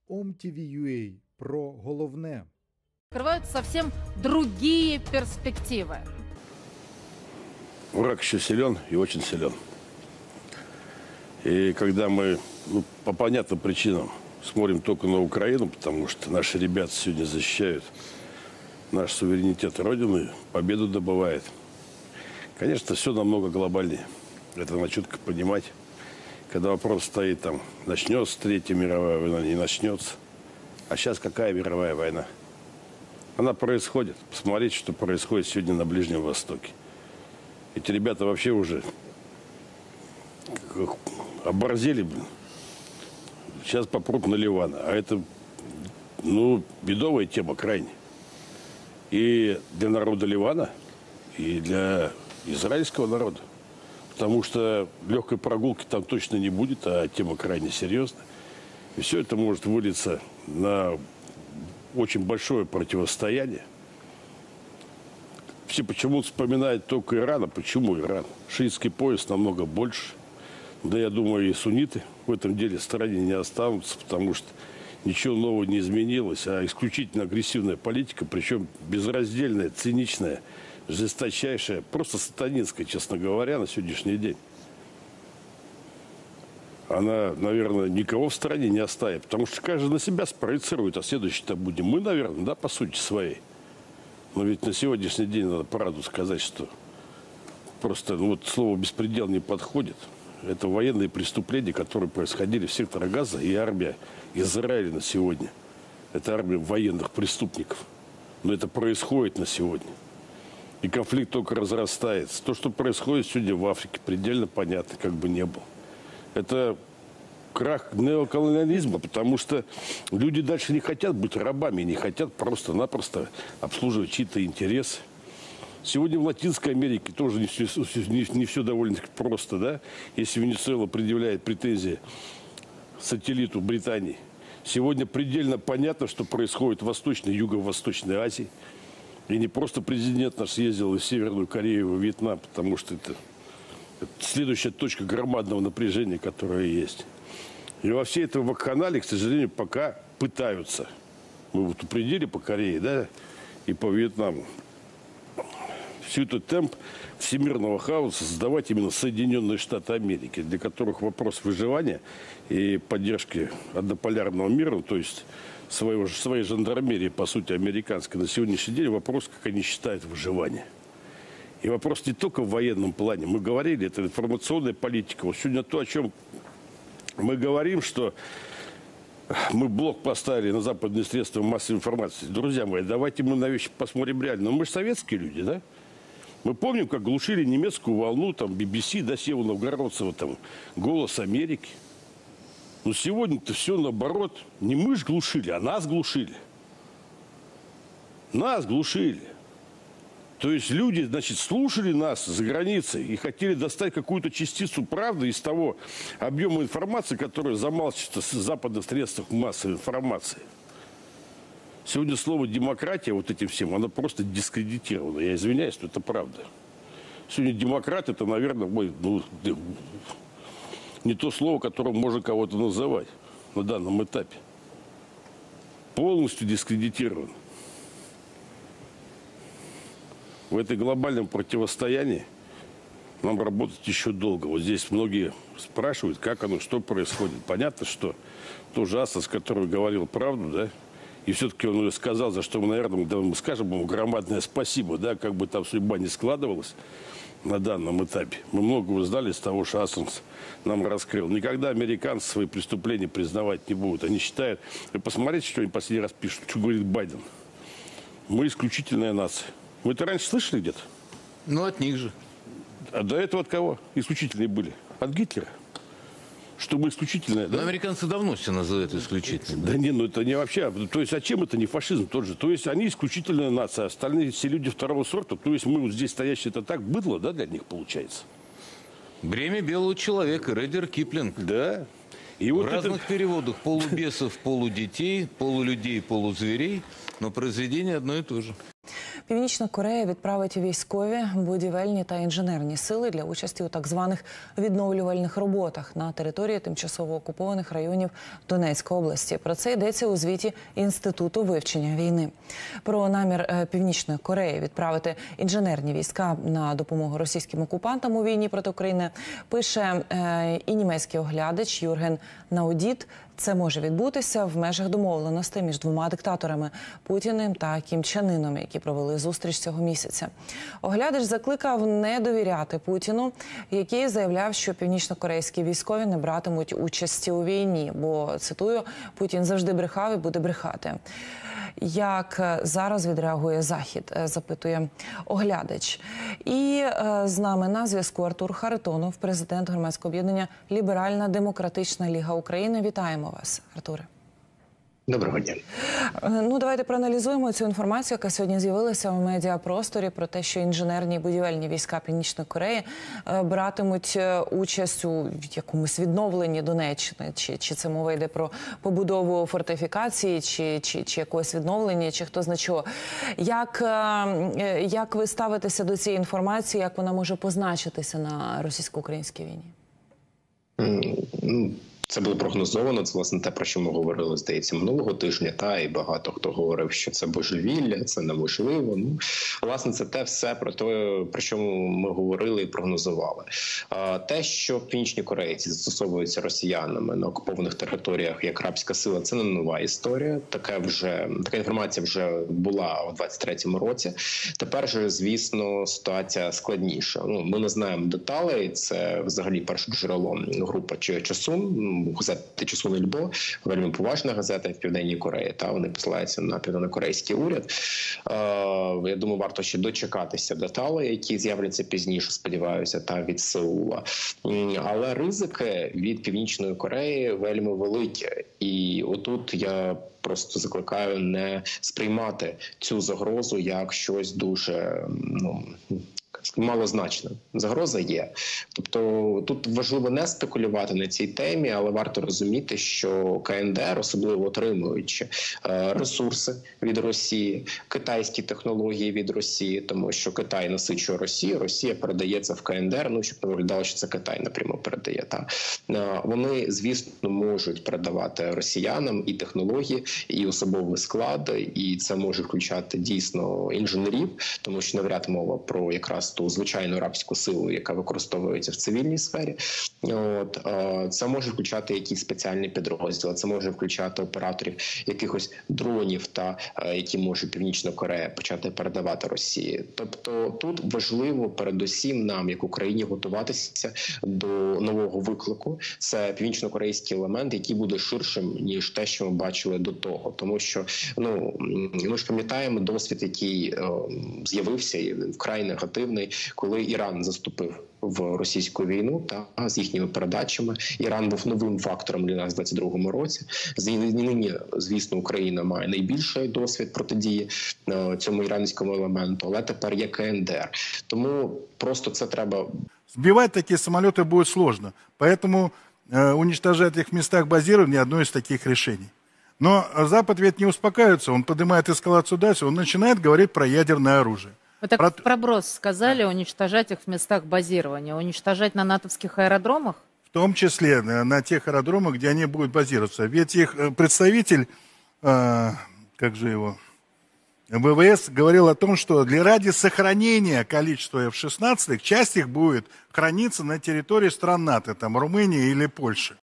OMTV.ua про головне. Открываются совсем другие перспективы. Враг еще силен и очень силен. И когда мы по понятным причинам смотрим только на Украину, потому что наши ребята сегодня защищают наш суверенитет Родины, победу добывают. Конечно, все намного глобальнее. Это надо четко понимать. Когда вопрос стоит там, начнется Третья мировая война, не начнется. А сейчас какая мировая война? Она происходит. Посмотрите, что происходит сегодня на Ближнем Востоке. Эти ребята вообще уже оборзели, блин. Сейчас попрут на Ливан. А это, бедовая тема крайне. И для народа Ливана, и для израильского народа. Потому что легкой прогулки там точно не будет, а тема крайне серьезная. И все это может вылиться на очень большое противостояние. Все почему-то вспоминают только Иран. А почему Иран? Шиитский пояс намного больше. Да, я думаю, и сунниты в этом деле в стороне не останутся, потому что ничего нового не изменилось, а исключительно агрессивная политика, причем безраздельная, циничная, жесточайшая, просто сатанинская, честно говоря, на сегодняшний день. Она, наверное, никого в стране не оставит, потому что каждый на себя спроецирует, а следующий-то будем мы, наверное, да, по сути своей. Но ведь на сегодняшний день надо правду сказать, что просто слово «беспредел» не подходит. Это военные преступления, которые происходили в секторе Газа, и армия Израиля на сегодня. Это армия военных преступников. Но это происходит на сегодня. И конфликт только разрастается. То, что происходит сегодня в Африке, предельно понятно, как бы не было. Это крах неоколониализма, потому что люди дальше не хотят быть рабами, не хотят просто-напросто обслуживать чьи-то интересы. Сегодня в Латинской Америке тоже не все довольно-таки просто, да? Если Венесуэла предъявляет претензии сателлиту Британии. Сегодня предельно понятно, что происходит в Восточной и Юго-Восточной Азии. И не просто президент наш съездил в Северную Корею, в Вьетнам, потому что это следующая точка громадного напряжения, которая есть. И во всей этой вакханалии, к сожалению, пока пытаются. Мы упредили по Корее, да, и по Вьетнаму. Всю этот темп всемирного хаоса создавать именно Соединенные Штаты Америки, для которых вопрос выживания и поддержки однополярного мира, то есть своей жандармерии, по сути, американской, на сегодняшний день вопрос, как они считают, выживание. И вопрос не только в военном плане. Мы говорили, это информационная политика. Вот сегодня то, о чем мы говорим, что мы блок поставили на западные средства массовой информации. Друзья мои, давайте мы на вещи посмотрим реально. Мы же советские люди, да? Мы помним, как глушили немецкую волну, там, BBC, да, Сева Новгородцева, там, «Голос Америки». Но сегодня-то все наоборот. Не мы ж глушили, а нас глушили. Нас глушили. То есть люди, значит, слушали нас за границей и хотели достать какую-то частицу правды из того объема информации, который замалчивается в западных средствах массовой информации. Сегодня слово «демократия» вот этим всем, оно просто дискредитировано. Я извиняюсь, но это правда. Сегодня демократ – это, наверное, не то слово, которым можно кого-то называть на данном этапе. Полностью дискредитирован. В этой глобальном противостоянии нам работать еще долго. Вот здесь многие спрашивают, как оно, что происходит. Понятно, что тоже Асас, который говорил правду, да, и все-таки он ее сказал, за что мы, наверное, мы скажем ему громадное спасибо, да, как бы там судьба не складывалась на данном этапе. Мы много узнали из того, что Асанс нам раскрыл. Никогда американцы свои преступления признавать не будут. Они считают... Вы посмотрите, что они последний раз пишут, что говорит Байден. Мы исключительная нация. Вы это раньше слышали где-то? От них же. А до этого от кого исключительные были? От Гитлера. Чтобы исключительное... Но американцы давно все называют исключительным. Да не, это не вообще. То есть, а чем это не фашизм тот же? То есть, они исключительная нация, остальные все люди второго сорта. То есть, мы вот здесь стоящие, это так быдло, да, для них получается? Бремя белого человека, Редер Киплинг. Да. И В вот разных переводах. Полубесов, полудетей, полулюдей, полузверей. Но произведение одно и то же. Північна Корея відправить військові, будівельні та інженерні сили для участі у так званих відновлювальних роботах на території тимчасово окупованих районів Донецької області. Про це йдеться у звіті Інституту вивчення війни. Про намір Північної Кореї відправити інженерні війська на допомогу російським окупантам у війні проти України пише і німецький оглядач Юрген Наудіт. Це може відбутися в межах домовленостей між двома диктаторами – Путіним та Кім Чен Іном, які провели зустріч цього місяця. Оглядач закликав не довіряти Путіну, який заявляв, що північнокорейські військові не братимуть участі у війні, бо, цитую, Путін завжди брехав і буде брехати. Як зараз відреагує Захід, запитує оглядач. І з нами на зв'язку Артур Харитонов, президент громадського об'єднання «Ліберальна демократична ліга України». Вітаємо вас, Артуре. Доброго дня. Ну, давайте проаналізуємо цю інформацію, яка сьогодні з'явилася в медіапросторі про те, що інженерні і будівельні війська Північної Кореї братимуть участь у якомусь відновленні Донеччини. Чи це мова йде про побудову фортифікації, чи якогось відновлення, чи хто зна чого. Як ви ставитеся до цієї інформації, як вона може позначитися на російсько-українській війні? Це було прогнозовано, це, власне, те, про що ми говорили, здається, минулого тижня, і багато хто говорив, що це божевілля, це неможливо. Власне, це те все про те, про що ми говорили і прогнозували. Те, що північні корейці застосовуються росіянами на окупованих територіях як рабська сила, це не нова історія. Така інформація вже була у 23-му році. Тепер же, звісно, ситуація складніша. Ми не знаємо деталей, це взагалі перше джерело група Чосун, газета «Чосун-Ільбо», вельми поважна газета в Південній Кореї, вони посилаються на південнокорейський уряд. Я думаю, варто ще дочекатися деталей, які з'являться пізніше, сподіваюся, від Сеула. Але ризики від Північної Кореї вельми великі. І отут я просто закликаю не сприймати цю загрозу як щось дуже, малозначне. Загроза є. Тобто тут важливо не спекулювати на цій темі, але варто розуміти, що КНДР, особливо отримуючи ресурси від Росії, китайські технології від Росії, тому що Китай насичує Росію, Росія передає це в КНДР, щоб не виглядало, що це Китай напряму передає. Вони, звісно, можуть передавати росіянам і технології, і особовий склад, і це може включати дійсно інженерів, тому що навряд мова про якраз ту звичайну арабську силу, яка використовується в цивільній сфері. Це може включати якісь спеціальні підрозділи, це може включати операторів якихось дронів, які може Північна Корея почати передавати Росії. Тобто тут важливо передусім нам, як Україні, готуватися до нового виклику. Це північно-корейський елемент, який буде ширшим, ніж те, що ми бачили до того. Тому що, ми ж пам'ятаємо досвід, який з'явився і вкрай негативний, коли Іран заступив в російську війну з їхніми передачами. Іран був новим фактором для нас в 22-му році. Нині, звісно, Україна має найбільший досвід протидії цьому іранському елементу, але тепер є КНДР. Тому просто це треба... Сбивать такие самолеты будет сложно, поэтому уничтожать их в местах базирования – одно из таких решений. Но Запад ведь не успокаивается, он поднимает эскалацию дальше, он начинает говорить про ядерное оружие. Вы так проброс сказали, уничтожать их в местах базирования. Уничтожать на натовских аэродромах? В том числе на тех аэродромах, где они будут базироваться. Ведь их представитель, ВВС говорил о том, что ради сохранения количества F-16, часть их будет храниться на территории стран НАТО, Румынии или Польши.